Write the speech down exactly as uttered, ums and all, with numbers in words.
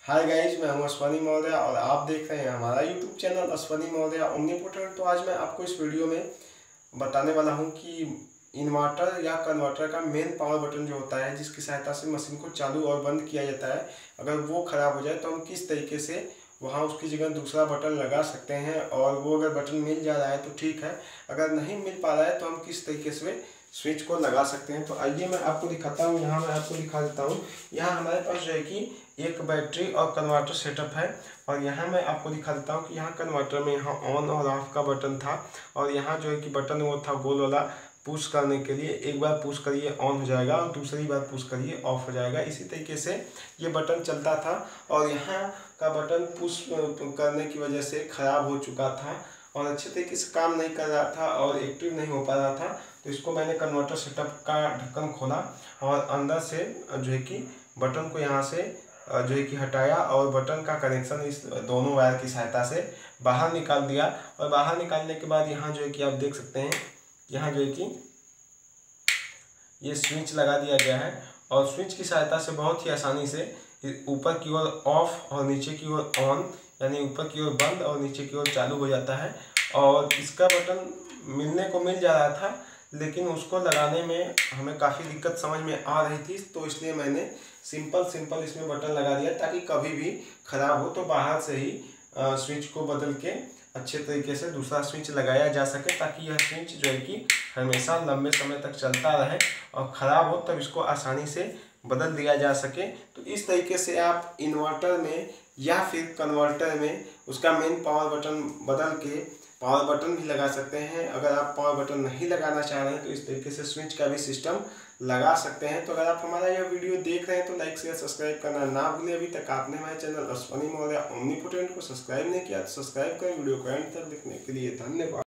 Hi guys, मैं हूं अश्वनी मौर्य और आप देख रहे हैं हमारा YouTube channel Ashwani Maurya omnipotent. तो आज मैं आपको इस वीडियो में बताने वाला हूं कि इन्वर्टर या कन्वर्टर का मेन पावर बटन जो होता है, जिसकी सहायता से मशीन को चालू और बंद किया जाता है, अगर वो ख़राब हो जाए तो हम किस तरीके से वहाँ उसकी जगह दूसरा बटन लगा सकते हैं। और वो अगर बटन मिल जा रहा है तो ठीक है, अगर नहीं मिल पा रहा है तो हम किस तरीके से स्विच को लगा सकते हैं। तो आइए मैं आपको दिखाता हूँ। यहाँ मैं आपको दिखा देता हूँ। यहाँ हमारे पास जो है कि एक बैटरी और कन्वर्टर सेटअप है, और यहाँ मैं आपको दिखा देता हूँ कि यहाँ कन्वर्टर में यहाँ ऑन और ऑफ का बटन था, और यहाँ जो है कि बटन वो था गोल वाला पुश करने के लिए। एक बार पुश करिए ऑन हो जाएगा और दूसरी बार पुश करिए ऑफ हो जाएगा। इसी तरीके से ये बटन चलता था, और यहाँ का बटन पुश करने की वजह से ख़राब हो चुका था और अच्छे तरीके से काम नहीं कर रहा था और एक्टिव नहीं हो पा रहा था। तो इसको मैंने कन्वर्टर सेटअप का ढक्कन खोला और अंदर से जो है कि बटन को यहाँ से जो है कि हटाया और बटन का कनेक्शन इस दोनों वायर की सहायता से बाहर निकाल दिया। और बाहर निकालने के बाद यहाँ जो है कि आप देख सकते हैं, यहाँ जो है कि ये स्विच लगा दिया गया है, और स्विच की सहायता से बहुत ही आसानी से ऊपर की ओर ऑफ और नीचे की ओर ऑन, यानी ऊपर की ओर बंद और नीचे की ओर चालू हो जाता है। और इसका बटन मिलने को मिल जा रहा था, लेकिन उसको लगाने में हमें काफ़ी दिक्कत समझ में आ रही थी, तो इसलिए मैंने सिंपल सिंपल इसमें बटन लगा दिया ताकि कभी भी ख़राब हो तो बाहर से ही स्विच को बदल के अच्छे तरीके से दूसरा स्विच लगाया जा सके, ताकि यह स्विच जो है कि हमेशा लंबे समय तक चलता रहे और ख़राब हो तब इसको आसानी से बदल दिया जा सके। तो इस तरीके से आप इन्वर्टर में या फिर कन्वर्टर में उसका मेन पावर बटन बदल के पावर बटन भी लगा सकते हैं। अगर आप पावर बटन नहीं लगाना चाह रहे हैं तो इस तरीके से स्विच का भी सिस्टम लगा सकते हैं। तो अगर आप हमारा यह वीडियो देख रहे हैं तो लाइक शेयर सब्सक्राइब करना ना भूलें। अभी तक आपने हमारे चैनल अश्वनी मौर्य ओमनीपोटेंट को सब्सक्राइब नहीं किया तो सब्सक्राइब करें। वीडियो को एंड तक देखने के लिए धन्यवाद।